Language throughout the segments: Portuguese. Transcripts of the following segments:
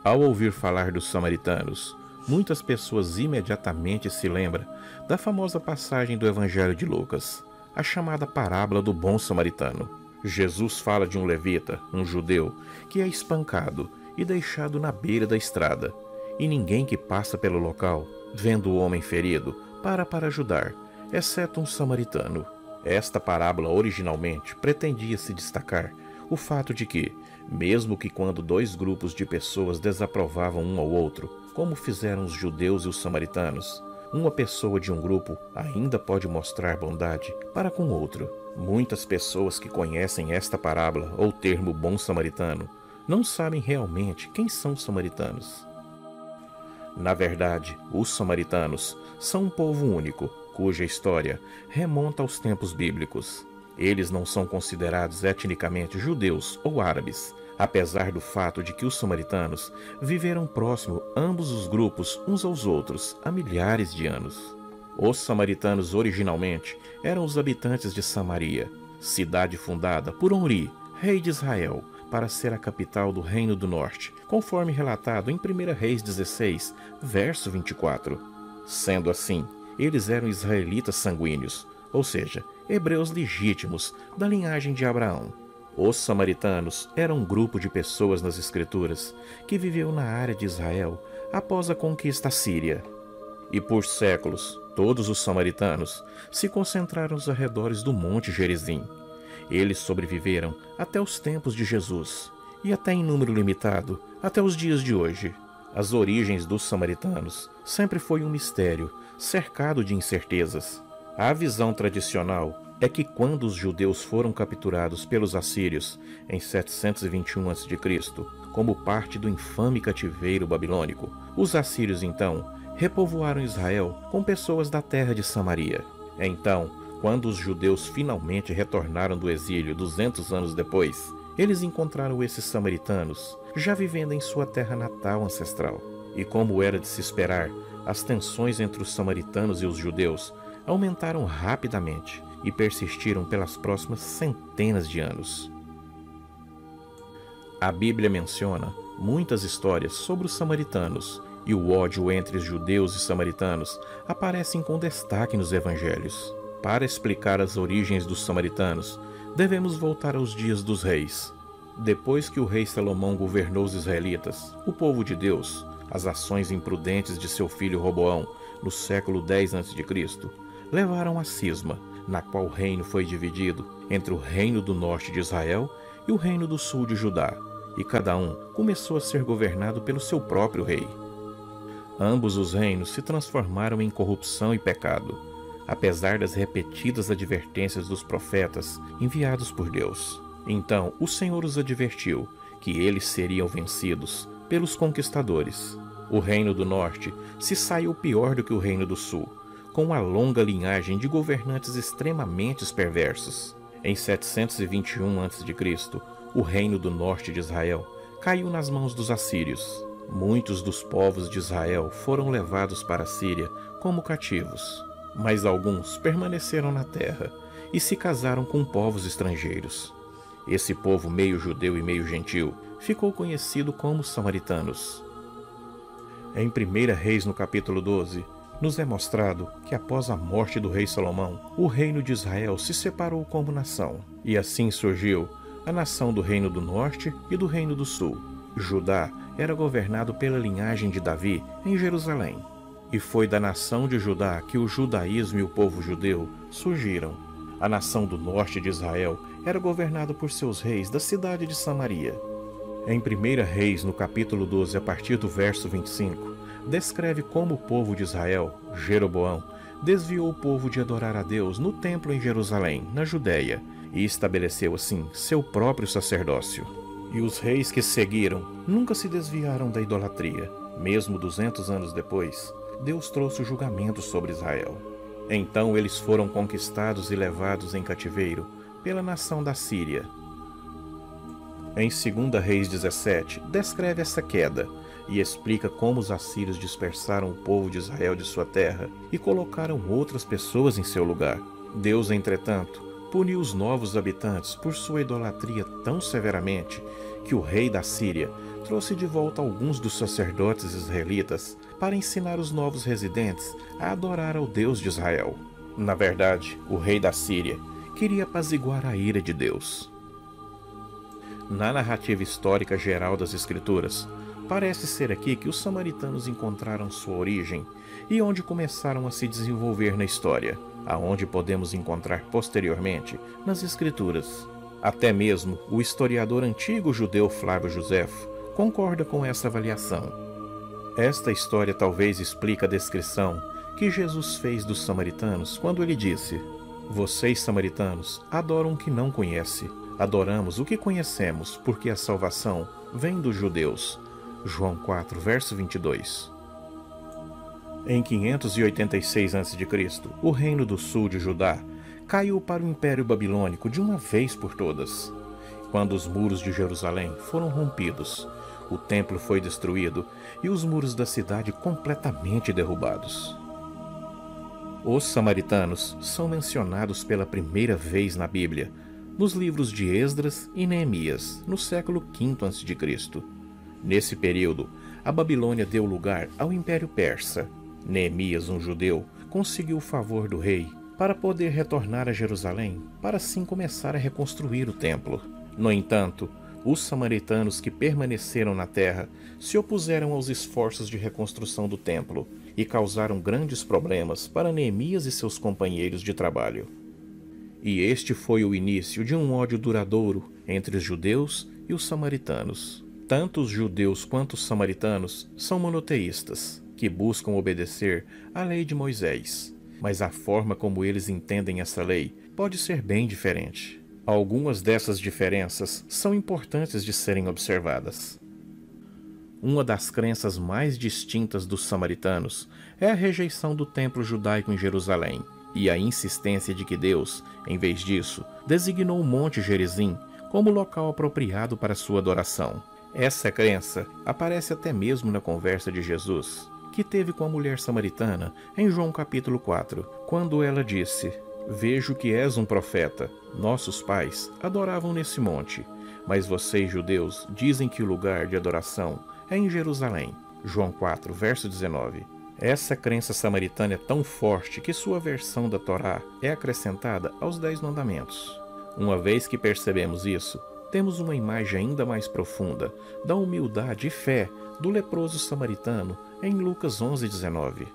Ao ouvir falar dos samaritanos, muitas pessoas imediatamente se lembram da famosa passagem do Evangelho de Lucas, a chamada parábola do bom samaritano. Jesus fala de um levita, um judeu, que é espancado e deixado na beira da estrada, e ninguém que passa pelo local, vendo o homem ferido, para ajudar, exceto um samaritano. Esta parábola originalmente pretendia se destacar o fato de que, mesmo que quando dois grupos de pessoas desaprovavam um ao outro, como fizeram os judeus e os samaritanos, uma pessoa de um grupo ainda pode mostrar bondade para com outro. Muitas pessoas que conhecem esta parábola ou termo bom samaritano não sabem realmente quem são os samaritanos. Na verdade, os samaritanos são um povo único, cuja história remonta aos tempos bíblicos. Eles não são considerados etnicamente judeus ou árabes, apesar do fato de que os samaritanos viveram próximo ambos os grupos uns aos outros há milhares de anos. Os samaritanos originalmente eram os habitantes de Samaria, cidade fundada por Omri, rei de Israel, para ser a capital do Reino do Norte, conforme relatado em 1 Reis 16, verso 24. Sendo assim, eles eram israelitas sanguíneos, ou seja, hebreus legítimos da linhagem de Abraão. Os samaritanos eram um grupo de pessoas nas Escrituras que viveu na área de Israel após a conquista síria. E por séculos, todos os samaritanos se concentraram aos arredores do Monte Gerizim. Eles sobreviveram até os tempos de Jesus, e até em número limitado, até os dias de hoje. As origens dos samaritanos sempre foi um mistério, cercado de incertezas. A visão tradicional é que quando os judeus foram capturados pelos assírios em 721 a.C., como parte do infame cativeiro babilônico, os assírios então repovoaram Israel com pessoas da terra de Samaria. Então, quando os judeus finalmente retornaram do exílio 200 anos depois, eles encontraram esses samaritanos já vivendo em sua terra natal ancestral. E como era de se esperar, as tensões entre os samaritanos e os judeus aumentaram rapidamente e persistiram pelas próximas centenas de anos. A Bíblia menciona muitas histórias sobre os samaritanos, e o ódio entre os judeus e samaritanos aparecem com destaque nos evangelhos. Para explicar as origens dos samaritanos, devemos voltar aos dias dos reis. Depois que o rei Salomão governou os israelitas, o povo de Deus, as ações imprudentes de seu filho Roboão, no século 10 a.C., levaram a cisma, na qual o reino foi dividido entre o reino do norte de Israel e o reino do sul de Judá, e cada um começou a ser governado pelo seu próprio rei. Ambos os reinos se transformaram em corrupção e pecado, apesar das repetidas advertências dos profetas enviados por Deus. Então o Senhor os advertiu que eles seriam vencidos pelos conquistadores. O reino do norte se saiu pior do que o reino do sul, com uma longa linhagem de governantes extremamente perversos. Em 721 a.C., o reino do norte de Israel caiu nas mãos dos assírios. Muitos dos povos de Israel foram levados para a Síria como cativos, mas alguns permaneceram na terra e se casaram com povos estrangeiros. Esse povo meio judeu e meio gentil ficou conhecido como samaritanos. Em 1 Reis, no capítulo 12, nos é mostrado que após a morte do rei Salomão, o reino de Israel se separou como nação, e assim surgiu a nação do reino do norte e do reino do sul. Judá era governado pela linhagem de Davi em Jerusalém, e foi da nação de Judá que o judaísmo e o povo judeu surgiram. A nação do norte de Israel era governada por seus reis da cidade de Samaria. Em 1 Reis, no capítulo 12, a partir do verso 25, descreve como o povo de Israel, Jeroboão, desviou o povo de adorar a Deus no templo em Jerusalém, na Judéia, e estabeleceu assim seu próprio sacerdócio. E os reis que seguiram nunca se desviaram da idolatria. Mesmo 200 anos depois, Deus trouxe o julgamento sobre Israel. Então eles foram conquistados e levados em cativeiro pela nação da Síria. Em 2 Reis 17, descreve essa queda e explica como os assírios dispersaram o povo de Israel de sua terra e colocaram outras pessoas em seu lugar. Deus, entretanto, puniu os novos habitantes por sua idolatria tão severamente que o rei da Síria trouxe de volta alguns dos sacerdotes israelitas para ensinar os novos residentes a adorar ao Deus de Israel. Na verdade, o rei da Síria queria apaziguar a ira de Deus. Na narrativa histórica geral das Escrituras, parece ser aqui que os samaritanos encontraram sua origem e onde começaram a se desenvolver na história, aonde podemos encontrar posteriormente nas Escrituras. Até mesmo o historiador antigo judeu Flávio Joséfo concorda com essa avaliação. Esta história talvez explique a descrição que Jesus fez dos samaritanos quando ele disse: "Vocês, samaritanos, adoram o que não conhece. Adoramos o que conhecemos, porque a salvação vem dos judeus." João 4, verso 22. Em 586 a.C., o reino do sul de Judá caiu para o Império Babilônico de uma vez por todas. Quando os muros de Jerusalém foram rompidos, o templo foi destruído e os muros da cidade completamente derrubados. Os samaritanos são mencionados pela primeira vez na Bíblia, nos livros de Esdras e Neemias, no século V a.C. Nesse período, a Babilônia deu lugar ao Império Persa. Neemias, um judeu, conseguiu o favor do rei para poder retornar a Jerusalém, para assim começar a reconstruir o templo. No entanto, os samaritanos que permaneceram na terra se opuseram aos esforços de reconstrução do templo e causaram grandes problemas para Neemias e seus companheiros de trabalho. E este foi o início de um ódio duradouro entre os judeus e os samaritanos. Tanto os judeus quanto os samaritanos são monoteístas, que buscam obedecer à lei de Moisés, mas a forma como eles entendem essa lei pode ser bem diferente. Algumas dessas diferenças são importantes de serem observadas. Uma das crenças mais distintas dos samaritanos é a rejeição do templo judaico em Jerusalém e a insistência de que Deus, em vez disso, designou o Monte Gerizim como local apropriado para sua adoração. Essa crença aparece até mesmo na conversa de Jesus, que teve com a mulher samaritana em João capítulo 4, quando ela disse: "Vejo que és um profeta. Nossos pais adoravam nesse monte, mas vocês, judeus, dizem que o lugar de adoração é em Jerusalém." João 4, verso 19. Essa crença samaritana é tão forte que sua versão da Torá é acrescentada aos 10 mandamentos. Uma vez que percebemos isso, temos uma imagem ainda mais profunda da humildade e fé do leproso samaritano em Lucas 11:19.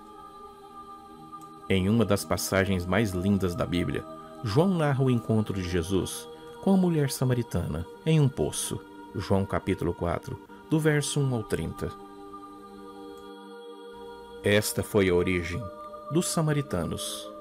Em uma das passagens mais lindas da Bíblia, João narra o encontro de Jesus com a mulher samaritana em um poço. João capítulo 4, do verso 1 ao 30. Esta foi a origem dos samaritanos.